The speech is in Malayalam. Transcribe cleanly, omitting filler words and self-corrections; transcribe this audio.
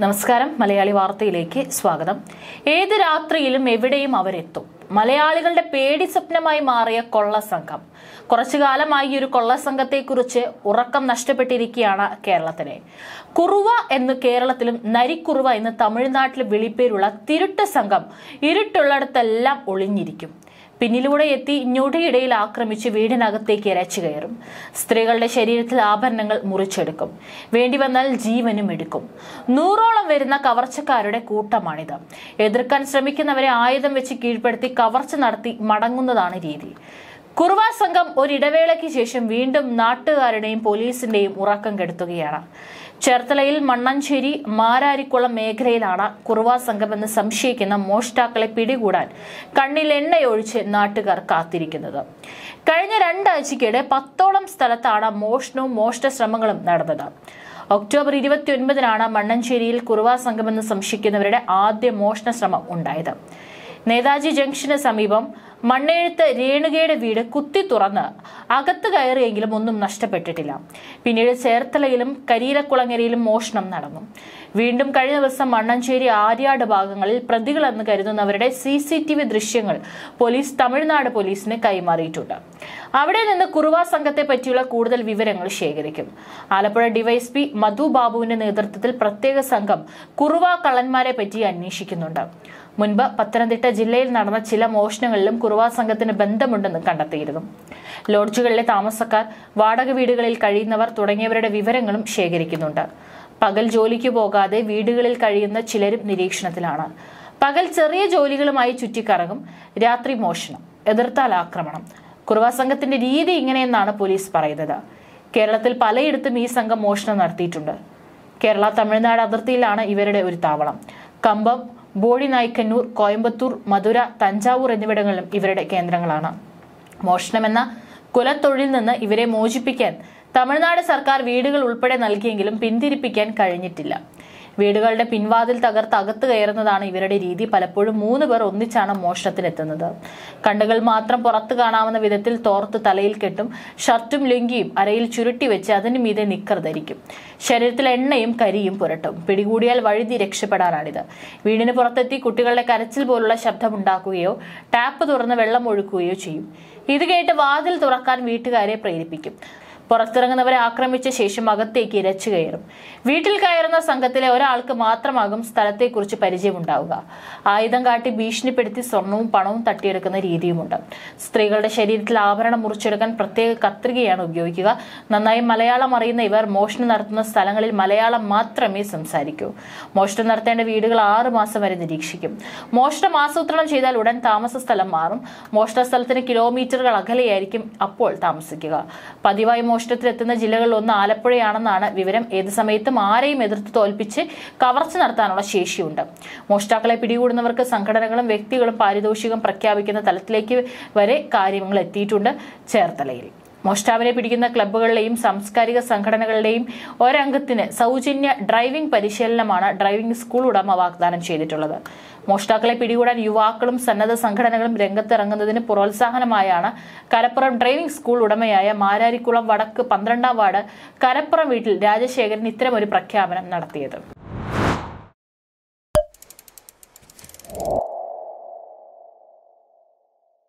നമസ്കാരം മലയാളി വാർത്തയിലേക്ക് സ്വാഗതം. ഏത് രാത്രിയിലും എവിടെയും അവരെത്തും. മലയാളികളുടെ പേടി സ്വപ്നമായി മാറിയ കൊള്ളസംഘം. കുറച്ചു കാലമായി ഈ ഒരു കൊള്ളസംഘത്തെക്കുറിച്ച് ഉറക്കം നഷ്ടപ്പെട്ടിരിക്കുകയാണ് കേരളത്തിന്. കുറുവ എന്ന് കേരളത്തിലും നരിക്കുറുവ എന്ന് തമിഴ്നാട്ടിലും വിളിപ്പേരുള്ള തിരുട്ട് സംഘം ഇരുട്ടുള്ളിടത്തെല്ലാം ഒളിഞ്ഞിരിക്കും. പിന്നിലൂടെ എത്തി ഞൊടിയിടയിൽ ആക്രമിച്ച് വീടിനകത്തേക്ക് ഇരച്ചു കയറും. സ്ത്രീകളുടെ ശരീരത്തിൽ ആഭരണങ്ങൾ മുറിച്ചെടുക്കും. വേണ്ടി വന്നാൽ ജീവനും എടുക്കും. 100ഓളം വരുന്ന കവർച്ചക്കാരുടെ കൂട്ടമാണിത്. എതിർക്കാൻ ശ്രമിക്കുന്നവരെ ആയുധം വെച്ച് കീഴ്പ്പെടുത്തി കവർച്ച നടത്തി മടങ്ങുന്നതാണ് രീതി. കുറുവ സംഘം ഒരിടവേളയ്ക്ക് ശേഷം വീണ്ടും നാട്ടുകാരുടെയും പോലീസിന്റെയും ഉറക്കം കെടുത്തുകയാണ്. ചേർത്തലയിൽ മണ്ണഞ്ചേരി മാരാരിക്കുളം മേഖലയിലാണ് കുറുവ സംഘമെന്ന് സംശയിക്കുന്ന മോഷ്ടാക്കളെ പിടികൂടാൻ കണ്ണിൽ എണ്ണയൊഴിച്ച് നാട്ടുകാർ കാത്തിരിക്കുന്നത്. കഴിഞ്ഞ 2 ആഴ്ചയ്ക്കിടെ 10ഓളം സ്ഥലത്താണ് മോഷണവും മോഷ്ട ശ്രമങ്ങളും നടന്നത്. ഒക്ടോബർ 29-നാണ് മണ്ണഞ്ചേരിയിൽ കുറുവ സംഘമെന്ന് സംശയിക്കുന്നവരുടെ ആദ്യ മോഷണ ശ്രമം ഉണ്ടായത്. നേതാജി ജംഗ്ഷന് സമീപം മണ്ണെഴുത്ത് രേണുകയുടെ വീട് കുത്തി തുറന്ന് അകത്ത് കയറിയെങ്കിലും ഒന്നും നഷ്ടപ്പെട്ടിട്ടില്ല. പിന്നീട് ചേർത്തലയിലും കരിയിലക്കുളങ്ങരയിലും മോഷണം നടന്നു. വീണ്ടും കഴിഞ്ഞ ദിവസം മണ്ണഞ്ചേരി ആര്യാട് ഭാഗങ്ങളിൽ പ്രതികളെന്ന് കരുതുന്നവരുടെ CCTV ദൃശ്യങ്ങൾ പോലീസ് തമിഴ്നാട് പോലീസിന് കൈമാറിയിട്ടുണ്ട്. അവിടെ നിന്ന് കുറുവ സംഘത്തെ പറ്റിയുള്ള കൂടുതൽ വിവരങ്ങൾ ശേഖരിക്കും. ആലപ്പുഴ ഡിവൈഎസ്പി മധു ബാബുവിന്റെ നേതൃത്വത്തിൽ പ്രത്യേക സംഘം കുറുവ കള്ളന്മാരെ പറ്റി അന്വേഷിക്കുന്നുണ്ട്. മുൻപ് പത്തനംതിട്ട ജില്ലയിൽ നടന്ന ചില മോഷണങ്ങളിലും കുറുവ സംഘത്തിന് ബന്ധമുണ്ടെന്ന് കണ്ടെത്തിയിരുന്നു. ലോഡ്ജുകളിലെ താമസക്കാർ, വാടക വീടുകളിൽ കഴിയുന്നവർ തുടങ്ങിയവരുടെ വിവരങ്ങളും ശേഖരിക്കുന്നുണ്ട്. പകൽ ജോലിക്ക് പോകാതെ വീടുകളിൽ കഴിയുന്ന ചിലരും നിരീക്ഷണത്തിലാണ്. പകൽ ചെറിയ ജോലികളുമായി ചുറ്റിക്കറങ്ങും. രാത്രി മോഷണം, എതിർത്താൽ ആക്രമണം. കുറുവ സംഘത്തിന്റെ രീതി ഇങ്ങനെയെന്നാണ് പോലീസ് പറയുന്നത്. കേരളത്തിൽ പലയിടത്തും ഈ സംഘം മോഷണം നടത്തിയിട്ടുണ്ട്. കേരള തമിഴ്നാട് അതിർത്തിയിലാണ് ഇവരുടെ ഒരു താവളം. കമ്പം, ബോഡിനായ്ക്കന്നൂർ, കോയമ്പത്തൂർ, മധുര, തഞ്ചാവൂർ എന്നിവിടങ്ങളിലും ഇവരുടെ കേന്ദ്രങ്ങളാണ്. മോഷണമെന്ന കുലത്തൊഴിൽ നിന്ന് ഇവരെ മോചിപ്പിക്കാൻ തമിഴ്നാട് സർക്കാർ വീടുകൾ ഉൾപ്പെടെ നൽകിയെങ്കിലും പിന്തിരിപ്പിക്കാൻ കഴിഞ്ഞിട്ടില്ല. വീടുകളുടെ പിൻവാതിൽ തകർത്ത് അകത്ത് കയറുന്നതാണ് ഇവരുടെ രീതി. പലപ്പോഴും 3 പേർ ഒന്നിച്ചാണ് മോഷണത്തിനെത്തുന്നത്. കണ്ണുകൾ മാത്രം പുറത്തു കാണാവുന്ന വിധത്തിൽ തോർത്ത് തലയിൽ കെട്ടും. ഷർട്ടും ലുങ്കിയും അരയിൽ ചുരുട്ടി വെച്ച് അതിനു മീതെ നിക്കർ ധരിക്കും. ശരീരത്തിൽ എണ്ണയും കരിയും പുരട്ടും. പിടികൂടിയാൽ വഴുതി രക്ഷപ്പെടാനാണിത്. വീടിന് പുറത്തെത്തി കുട്ടികളുടെ കരച്ചിൽ പോലുള്ള ശബ്ദമുണ്ടാക്കുകയോ ടാപ്പ് തുറന്ന് വെള്ളം ഒഴുക്കുകയോ ചെയ്യും. ഇത് കേട്ട് വാതിൽ തുറക്കാൻ വീട്ടുകാരെ പ്രേരിപ്പിക്കും. പുറത്തിറങ്ങുന്നവരെ ആക്രമിച്ച ശേഷം അകത്തേക്ക് ഇരച്ചു കയറും. വീട്ടിൽ കയറുന്ന സംഘത്തിലെ ഒരാൾക്ക് മാത്രമാകും സ്ഥലത്തെക്കുറിച്ച് പരിചയമുണ്ടാവുക. ആയുധം കാട്ടി ഭീഷണിപ്പെടുത്തി സ്വർണവും പണവും തട്ടിയെടുക്കുന്ന രീതിയുമുണ്ട്. സ്ത്രീകളുടെ ശരീരത്തിൽ ആഭരണം മുറിച്ചെടുക്കാൻ പ്രത്യേക കത്രികയാണ് ഉപയോഗിക്കുക. നന്നായി മലയാളം അറിയുന്ന ഇവർ മോഷണം നടത്തുന്ന സ്ഥലങ്ങളിൽ മലയാളം മാത്രമേ സംസാരിക്കൂ. മോഷണം നടത്തേണ്ട വീടുകൾ 6 മാസം വരെ നിരീക്ഷിക്കും. മോഷണം ആസൂത്രണം ചെയ്താൽ ഉടൻ താമസ സ്ഥലം മാറും. മോഷണ സ്ഥലത്തിന് കിലോമീറ്ററുകൾ അകലെയായിരിക്കും അപ്പോൾ താമസിക്കുക. പതിവായി മോഷണത്തിലെത്തുന്ന ജില്ലകളിലൊന്ന് ആലപ്പുഴയാണെന്നാണ് വിവരം. ഏത് സമയത്തും ആരെയും എതിർത്ത് തോൽപ്പിച്ച് കവർച്ച നടത്താനുള്ള ശേഷിയുണ്ട്. മോഷ്ടാക്കളെ പിടികൂടുന്നവർക്ക് സംഘടനകളും വ്യക്തികളും പാരിതോഷികം പ്രഖ്യാപിക്കുന്ന തലത്തിലേക്ക് വരെ കാര്യങ്ങൾ എത്തിയിട്ടുണ്ട്. ചേർത്തലയിൽ മോഷ്ടാവിനെ പിടിക്കുന്ന ക്ലബ്ബുകളിലെയും സാംസ്കാരിക സംഘടനകളുടെയും ഒരംഗത്തിന് സൗജന്യ ഡ്രൈവിംഗ് പരിശീലനമാണ് ഡ്രൈവിംഗ് സ്കൂൾ ഉടമ വാഗ്ദാനം ചെയ്തിട്ടുള്ളത്. മോഷ്ടാക്കളെ പിടികൂടാൻ യുവാക്കളും സന്നദ്ധ സംഘടനകളും രംഗത്തിറങ്ങുന്നതിന് പ്രോത്സാഹനമായാണ് കരപ്പുറം ഡ്രൈവിംഗ് സ്കൂൾ ഉടമയായ മാരാരിക്കുളം വടക്ക് 12-ാം വാർഡ് കരപ്പുറം വീട്ടിൽ രാജശേഖരൻ ഇത്തരമൊരു പ്രഖ്യാപനം നടത്തിയത്.